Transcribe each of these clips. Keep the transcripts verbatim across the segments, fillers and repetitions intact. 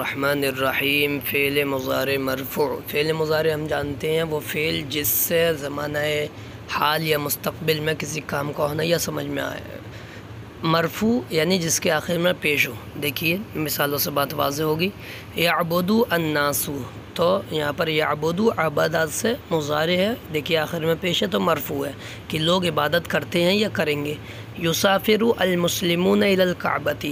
الرحمن الرحیم۔ فعل مضارع مرفوع۔ فعل مضارع ہم جانتے ہیں وہ فعل جس سے زمانہ حال یا مستقبل میں کسی کام کا ہونا یا سمجھ میں آئے۔ مرفوع یعنی جس کے آخر میں پیش ہو۔ دیکھیے مثالوں سے بات واضح ہوگی۔ یعبدو الناس، تو یہاں پر یعبدو عبادات سے مضارع ہے، دیکھیے آخر میں پیش ہے تو مرفوع ہے کہ لوگ عبادت کرتے ہیں یا کریں گے۔ یسافر المسلمون الی الکعبۃ،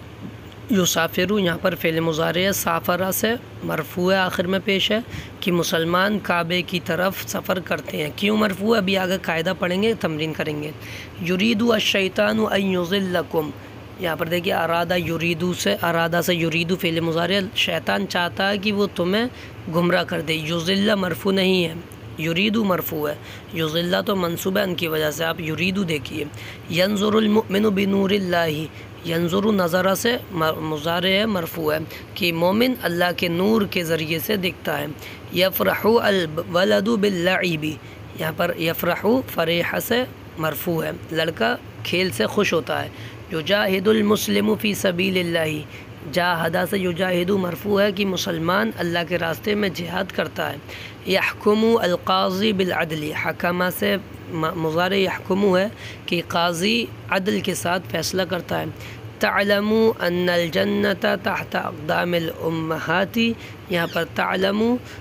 یسافر یہاں پر فعل مضارع ہے، سافرہ سے مرفوع ہے، آخر میں پیش ہے کہ مسلمان کعبے کی طرف سفر کرتے ہیں۔ کیوں مرفوع ہے ابھی آگے قاعدہ پڑھیں گے، تمرین کریں گے۔ یرید الشیطان ان یضلکم، یہاں پر دیکھیے ارادہ یریدو سے، ارادہ سے یریدو فعل مضارع، شیطان چاہتا ہے کہ وہ تمہیں گمراہ کر دے۔ یضل مرفوع نہیں ہے، یریدو مرفوع ہے، یضل تو منصوب ہے ان کی وجہ سے، آپ یریدو دیکھیے۔ ینظر المؤمن بنور اللہ، ینظر نظرہ سے مضارع ہے، مرفوع ہے کہ مومن اللہ کے نور کے ذریعے سے دیکھتا ہے۔ یفرح الولد باللعب، یہاں پر یفرح فریح سے مرفوع ہے، لڑکا کھیل سے خوش ہوتا ہے۔ یجاہد المسلم فی سبیل اللہ، جاہدہ سے یجاہدو مرفوع ہے کہ مسلمان اللہ کے راستے میں جہاد کرتا ہے۔ یحکم القاضی بالعدل، حکمہ سے مضارع یحکم ہے کہ قاضی عدل کے ساتھ فیصلہ کرتا ہے۔ تعلم ان الجنت تحت اقدام الامہات، یہاں پر تعلم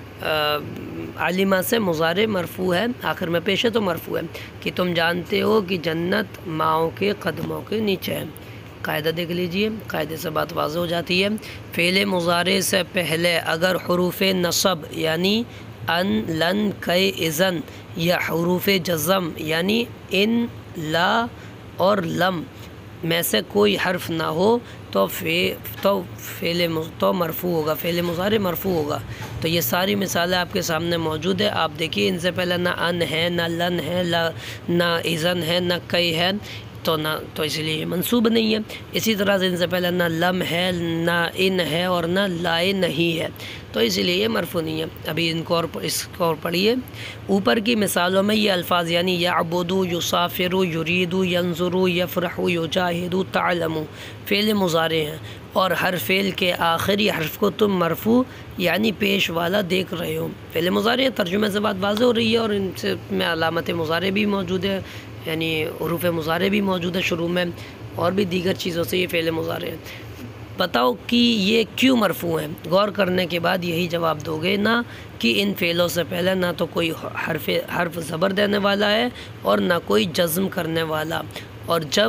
علمہ سے مضارع مرفوع ہے، آخر میں پیش ہے تو مرفوع ہے کہ تم جانتے ہو کہ جنت ماؤں کے قدموں کے نیچے ہے۔ قاعدہ دیکھ لیجئے، قاعدے سے بات واضح ہو جاتی ہے۔ فعل مضارع سے پہلے اگر حروف نصب یعنی ان، لن، کئی، اذن یا حروف جزم یعنی ان، لا اور لم میں سے کوئی حرف نہ ہو تو تو فعل تو مرفوع ہوگا، فعل مضارع مرفوع ہوگا۔ تو یہ ساری مثالیں آپ کے سامنے موجود ہے، آپ دیکھیے ان سے پہلے نہ ان ہے، نہ لن ہے، نہ اذن ہے، نہ کئی ہے، تو نہ تو اس لیے یہ منصوب نہیں ہے۔ اسی طرح سے ان سے پہلے نہ لم ہے، نہ ان ہے اور نہ لائے نہیں ہے، تو اس لیے یہ مرفوع نہیں ہے۔ ابھی ان کو اور اس کو اور پڑھیے۔ اوپر کی مثالوں میں یہ الفاظ یعنی یعبدو، یسافر، یرید، ینظر، یفرح، یجاہد، تعلم فعل مضارع ہیں، اور ہر فعل کے آخری حرف کو تم مرفوع یعنی پیش والا دیکھ رہے ہو۔ فعل مضارع ترجمے سے بات واضح ہو رہی ہے، اور ان سے میں علامت مضارع بھی موجود ہے، یعنی حروف مضارع بھی موجود ہے شروع میں، اور بھی دیگر چیزوں سے یہ فعل مضارع ہے۔ بتاؤ کہ یہ کیوں مرفوع ہیں؟ غور کرنے کے بعد یہی جواب دو گے نا کہ ان فعلوں سے پہلے نہ تو کوئی حرف حرف زبر دینے والا ہے اور نہ کوئی جزم کرنے والا، اور جب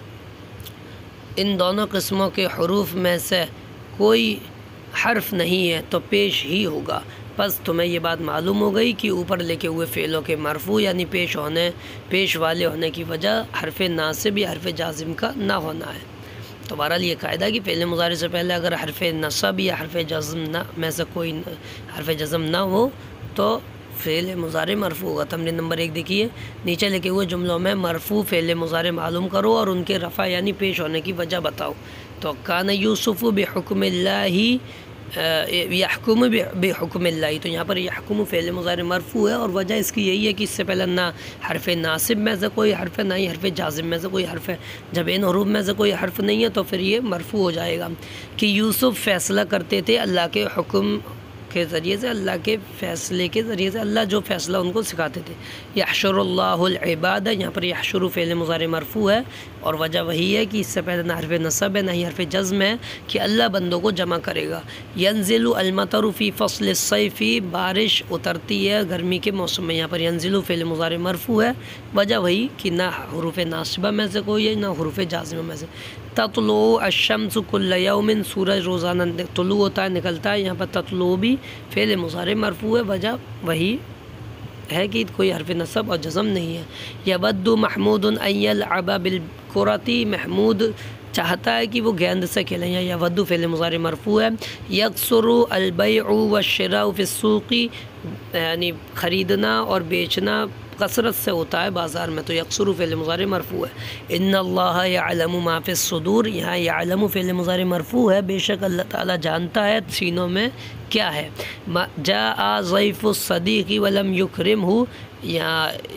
ان دونوں قسموں کے حروف میں سے کوئی حرف نہیں ہے تو پیش ہی ہوگا۔ بس تمہیں یہ بات معلوم ہو گئی کہ اوپر لکھے ہوئے فعلوں کے مرفوع یعنی پیش ہونے پیش والے ہونے کی وجہ حرف ناصب یا حرف جازم کا نہ ہونا ہے۔ تو بہرحال یہ قاعدہ کہ فعل مضارع سے پہلے اگر حرف نصب یا حرف جزم نہ میں سے کوئی حرف جزم نہ ہو تو فعل مضارع مرفوع ہوگا۔ تمرین نمبر ایک دیکھیے، نیچے لکھے ہوئے جملوں میں مرفوع فعل مضارع معلوم کرو اور ان کے رفع یعنی پیش ہونے کی وجہ بتاؤ۔ تو کان یوسف بحکم اللہ یحکم بحکم اللہ، تو یہاں پر یحکم فعل مضارع مرفوع ہے، اور وجہ اس کی یہی ہے کہ اس سے پہلے نہ حرف ناصب میں سے کوئی حرف ہے، نہ ہی حرف جازم میں سے کوئی حرف ہے۔ جب ان حروف میں سے کوئی حرف نہیں ہے تو پھر یہ مرفوع ہو جائے گا کہ یوسف فیصلہ کرتے تھے اللہ کے حکم کے ذریعے سے، اللہ کے فیصلے کے ذریعے سے، اللہ جو فیصلہ ان کو سکھاتے تھے۔ یحشر اللہ العباد، یہاں پر یحشر فعل مضارع مرفوع ہے، اور وجہ وہی ہے کہ اس سے پہلے نہ حرف نصب ہے نہ ہی حرف جزم ہے کہ اللہ بندوں کو جمع کرے گا۔ ینزل المطر فی فصل الصیف، بارش اترتی ہے گرمی کے موسم میں، یہاں پر ینزل فعل مضارع مرفوع ہے، وجہ وہی کہ نہ حروف ناصبہ میں سے کوئی ہے نہ حروف جازمہ میں سے۔ تطلع الشمس کل یوم، سورج روزانہ طلوع ہوتا ہے، نکلتا ہے، یہاں پر تطلع بھی فعل مضارع مرفوع ہے، وجہ وہی ہے کہ کوئی حرف نصب اور جزم نہیں ہے۔ یود محمود ان یلعب بالکرۃ، محمود چاہتا ہے کہ وہ گیند سے کھیلیں، یا یود فعل مضارع مرفوع ہے۔ یکثر البیع والشراء فی السوق، یعنی خریدنا اور بیچنا کثرت سے ہوتا ہے بازار میں، تو یکثر فعل مضارع مرفوع ہے۔ ان اللہ یعلم ما فی الصدور، یہاں یعلم فعل مضارع مرفوع ہے، بے شک اللہ تعالیٰ جانتا ہے سینوں میں کیا ہے۔ جاء ضیف الصدیق ولم یکرمہ، یہاں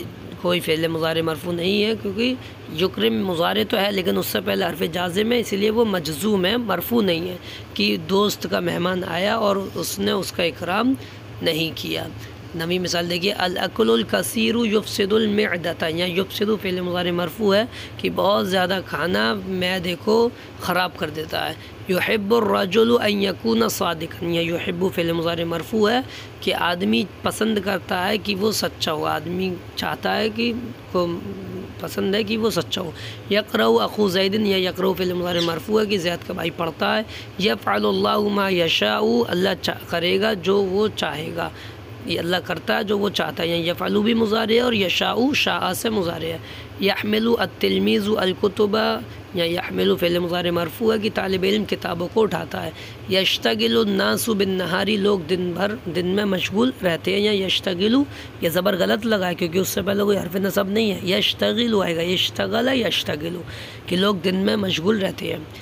کوئی فعل مضارع مرفوع نہیں ہے، کیونکہ یکرم مضارع تو ہے لیکن اس سے پہلے حرف جازم ہے، اسی لیے وہ مجزوم ہے، مرفوع نہیں ہے کہ دوست کا مہمان آیا اور اس نے اس کا اکرام نہیں کیا۔ نویں مثال دیکھیے، الاکل الکثیر یفسد المعدۃ، یا یفسد فعل مضارع مرفوع ہے کہ بہت زیادہ کھانا معدے کو خراب کر دیتا ہے۔ یحب الرجل ان یکون صادقا، یا یحب فعل مضارع مرفوع ہے کہ آدمی پسند کرتا ہے کہ وہ سچا ہو، آدمی چاہتا ہے کہ کو پسند ہے کہ وہ سچا ہو۔ یقرأ اخو زید، یا یقرأ فعل مضارع مرفوع ہے کہ زید کا بھائی پڑھتا ہے۔ یفعل اللہ ما یشاء، اللہ کرے گا جو وہ چاہے گا، یہ اللہ کرتا ہے جو وہ چاہتا ہے، یا یفعل بھی مضارع ہے اور یشاء شاء سے مضارع ہے۔ یحمل التلمیذ الکتب، یا یحمل فعل مضارع مرفوع ہے کہ طالب علم کتابوں کو اٹھاتا ہے۔ یشتغل الناس بالنہار، لوگ دن بھر دن میں مشغول رہتے ہیں، یا یشتغل یہ زبر غلط لگا ہے کیونکہ اس سے پہلے کوئی حرف نصب نہیں ہے، یشتغل آئے گا، یشتغل یشتغل کہ لوگ دن میں مشغول رہتے ہیں۔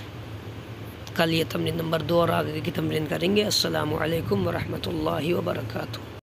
کل یہ تمرین نمبر دو اور آگے کی تمرین کریں گے۔ السلام علیکم ورحمۃ اللہ وبرکاتہ۔